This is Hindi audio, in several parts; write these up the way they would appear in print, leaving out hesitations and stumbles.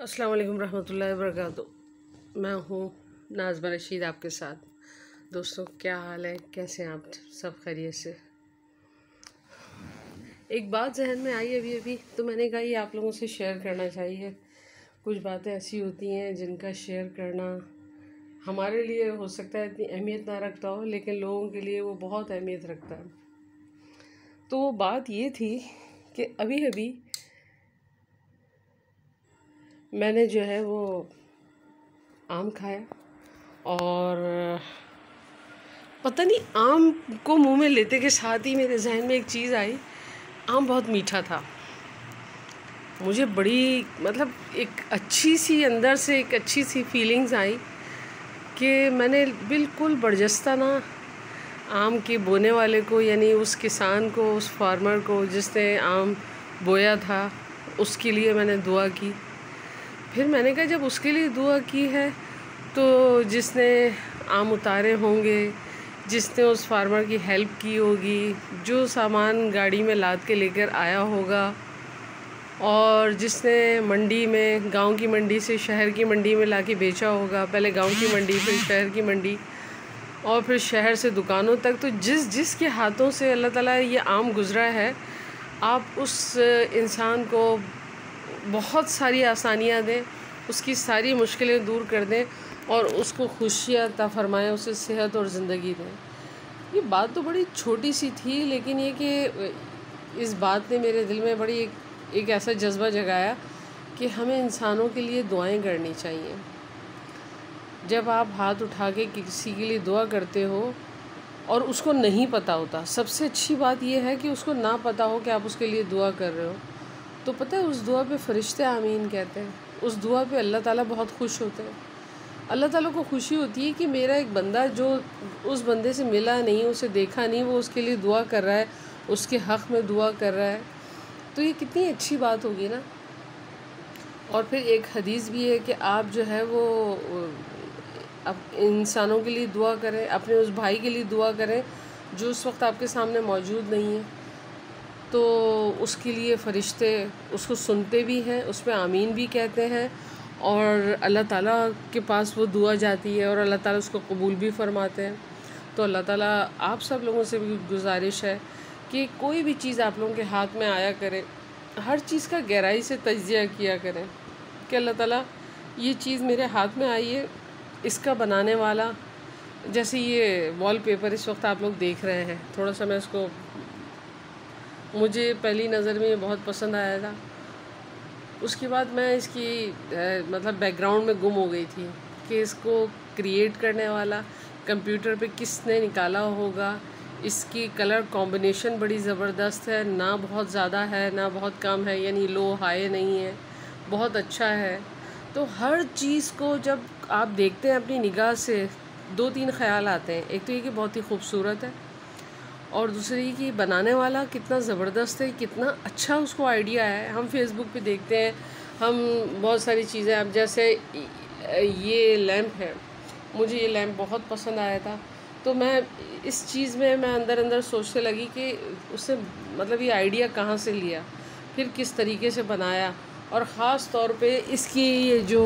अस्सलाम वालेकुम रहमतुल्लाहि व बरकातुहू। मैं हूँ नाज़मा रशीद आपके साथ। दोस्तों, क्या हाल है? कैसे हैं आप? सब खैरियत से? एक बात जहन में आई अभी अभी, तो मैंने कहा ये आप लोगों से शेयर करना चाहिए। कुछ बातें ऐसी होती हैं जिनका शेयर करना हमारे लिए हो सकता है इतनी अहमियत ना रखता हो, लेकिन लोगों के लिए वो बहुत अहमियत रखता है। तो वो बात ये थी कि अभी अभी मैंने जो है वो आम खाया, और पता नहीं आम को मुंह में लेते के साथ ही मेरे जहन में एक चीज़ आई। आम बहुत मीठा था। मुझे बड़ी एक अच्छी सी अंदर से एक अच्छी सी फीलिंग्स आई कि मैंने बिल्कुल बर्जस्ता ना आम के बोने वाले को, यानी उस किसान को, उस फार्मर को जिसने आम बोया था, उसके लिए मैंने दुआ की। फिर मैंने कहा जब उसके लिए दुआ की है तो जिसने आम उतारे होंगे, जिसने उस फार्मर की हेल्प की होगी, जो सामान गाड़ी में लाद के लेकर आया होगा, और जिसने मंडी में, गांव की मंडी से शहर की मंडी में लाके बेचा होगा, पहले गांव की मंडी फिर शहर की मंडी और फिर शहर से दुकानों तक, तो जिसके हाथों से अल्लाह ताला ये आम गुज़रा है, आप उस इंसान को बहुत सारी आसानियाँ दें, उसकी सारी मुश्किलें दूर कर दें और उसको खुशियाँ अता फ़रमाएँ, उसे सेहत और ज़िंदगी दें। ये बात तो बड़ी छोटी सी थी, लेकिन ये कि इस बात ने मेरे दिल में बड़ी एक ऐसा जज्बा जगाया कि हमें इंसानों के लिए दुआएं करनी चाहिए। जब आप हाथ उठा के किसी के लिए दुआ करते हो और उसको नहीं पता होता, सबसे अच्छी बात यह है कि उसको ना पता हो कि आप उसके लिए दुआ कर रहे हो, तो पता है उस दुआ पे फ़रिश्ते आमीन कहते हैं। उस दुआ पे अल्लाह ताला बहुत खुश होते हैं। अल्लाह ताला को खुशी होती है कि मेरा एक बंदा जो उस बंदे से मिला नहीं, उसे देखा नहीं, वो उसके लिए दुआ कर रहा है, उसके हक़ में दुआ कर रहा है। तो ये कितनी अच्छी बात होगी ना। और फिर एक हदीस भी है कि आप जो है वो अब इंसानों के लिए दुआ करें, अपने उस भाई के लिए दुआ करें जो उस वक्त आपके सामने मौजूद नहीं है, तो उसके लिए फ़रिश्ते उसको सुनते भी हैं, उस पर आमीन भी कहते हैं, और अल्लाह ताला के पास वो दुआ जाती है और अल्लाह ताला उसको कबूल भी फ़रमाते हैं। तो अल्लाह ताला आप सब लोगों से भी गुजारिश है कि कोई भी चीज़ आप लोगों के हाथ में आया करे, हर चीज़ का गहराई से तज्ज़िया किया करें कि अल्लाह ताला ये चीज़ मेरे हाथ में आई है, इसका बनाने वाला, जैसे ये वॉलपेपर इस वक्त आप लोग देख रहे हैं, थोड़ा सा मैं इसको, मुझे पहली नज़र में ये बहुत पसंद आया था। उसके बाद मैं इसकी बैकग्राउंड में गुम हो गई थी कि इसको क्रिएट करने वाला कंप्यूटर पे किसने निकाला होगा। इसकी कलर कॉम्बिनेशन बड़ी ज़बरदस्त है, ना बहुत ज़्यादा है ना बहुत कम है, यानी लो हाई नहीं है, बहुत अच्छा है। तो हर चीज़ को जब आप देखते हैं अपनी निगाह से, दो तीन ख़्याल आते हैं। एक तो ये कि बहुत ही खूबसूरत है, और दूसरी कि बनाने वाला कितना ज़बरदस्त है, कितना अच्छा उसको आइडिया है। हम फेसबुक पे देखते हैं, हम बहुत सारी चीज़ें, अब जैसे ये लैंप है, मुझे ये लैंप बहुत पसंद आया था, तो मैं इस चीज़ में मैं अंदर सोचने लगी कि उससे ये आइडिया कहाँ से लिया, फिर किस तरीके से बनाया, और ख़ास तौर पे इसकी ये जो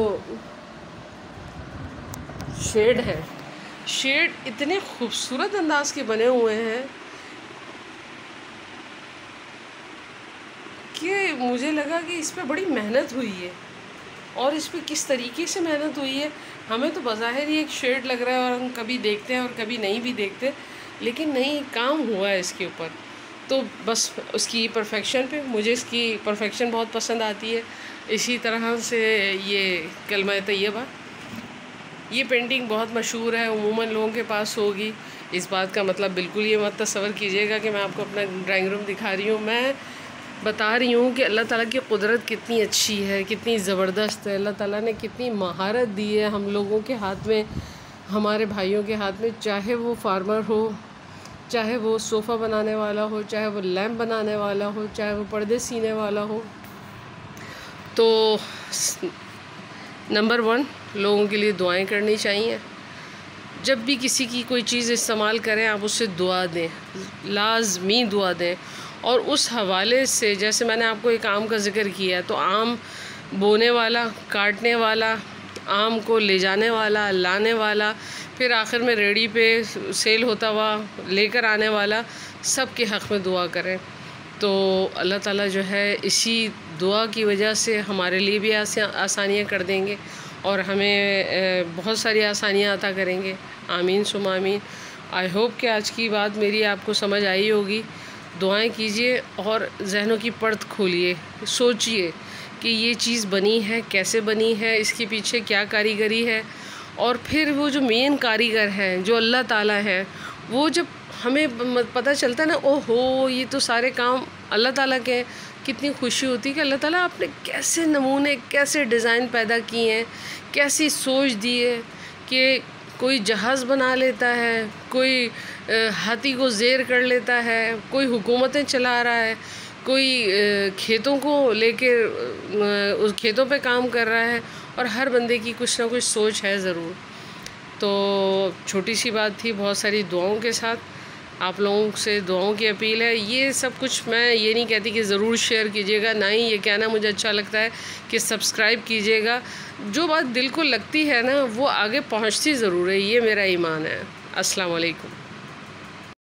शेड है, शेड इतने खूबसूरत अंदाज के बने हुए हैं कि मुझे लगा कि इस पे बड़ी मेहनत हुई है, और इस पे किस तरीके से मेहनत हुई है। हमें तो बज़ाहिर ही एक शेड लग रहा है और हम कभी देखते हैं और कभी नहीं भी देखते, लेकिन नहीं, काम हुआ है इसके ऊपर। तो बस उसकी परफेक्शन पे, मुझे इसकी परफेक्शन बहुत पसंद आती है। इसी तरह से ये कलमा तैयबा, ये पेंटिंग बहुत मशहूर है, उमूमन लोगों के पास होगी। इस बात का मतलब बिल्कुल ये मत तस्वर कीजिएगा कि मैं आपको अपना ड्राइंग रूम दिखा रही हूँ। मैं बता रही हूँ कि अल्लाह ताला की कुदरत कितनी अच्छी है, कितनी ज़बरदस्त है। अल्लाह ताला ने कितनी महारत दी है हम लोगों के हाथ में, हमारे भाइयों के हाथ में, चाहे वो फार्मर हो, चाहे वो सोफ़ा बनाने वाला हो, चाहे वो लैम्प बनाने वाला हो, चाहे वो पर्दे सीने वाला हो। तो नंबर 1, लोगों के लिए दुआएं करनी चाहिए। जब भी किसी की कोई चीज़ इस्तेमाल करें, आप उससे दुआ दें, लाज़मी दुआ दें। और उस हवाले से, जैसे मैंने आपको एक आम का ज़िक्र किया, तो आम बोने वाला, काटने वाला, आम को ले जाने वाला, लाने वाला, फिर आखिर में रेडी पे सेल होता हुआ लेकर आने वाला, सब के हक़ में दुआ करें। तो अल्लाह ताला जो है इसी दुआ की वजह से हमारे लिए भी आसानियाँ कर देंगे और हमें बहुत सारी आसानियाँ अता करेंगे। आमीन सुम आमीन। आई होप कि आज की बात मेरी आपको समझ आई होगी। दुआएं कीजिए और जहनों की पर्द खोलिए, सोचिए कि ये चीज़ बनी है, कैसे बनी है, इसके पीछे क्या कारीगरी है। और फिर वो जो मेन कारीगर हैं, जो अल्लाह ताला है, वो जब हमें पता चलता है ना, ओहो ये तो सारे काम अल्लाह ताला के हैं, कितनी खुशी होती है कि अल्लाह ताला आपने कैसे नमूने, कैसे डिज़ाइन पैदा किए हैं, कैसी सोच दी है कि कोई जहाज़ बना लेता है, कोई हाथी को ज़ेर कर लेता है, कोई हुकूमतें चला रहा है, कोई खेतों को लेके उस खेतों पे काम कर रहा है, और हर बंदे की कुछ ना कुछ सोच है ज़रूर। तो छोटी सी बात थी, बहुत सारी दुआओं के साथ आप लोगों से दुआओं की अपील है। ये सब कुछ मैं ये नहीं कहती कि ज़रूर शेयर कीजिएगा, ना ही ये कहना मुझे अच्छा लगता है कि सब्सक्राइब कीजिएगा। जो बात दिल को लगती है ना, वो आगे पहुंचती ज़रूर है, ये मेरा ईमान है। अस्सलाम वालेकुम।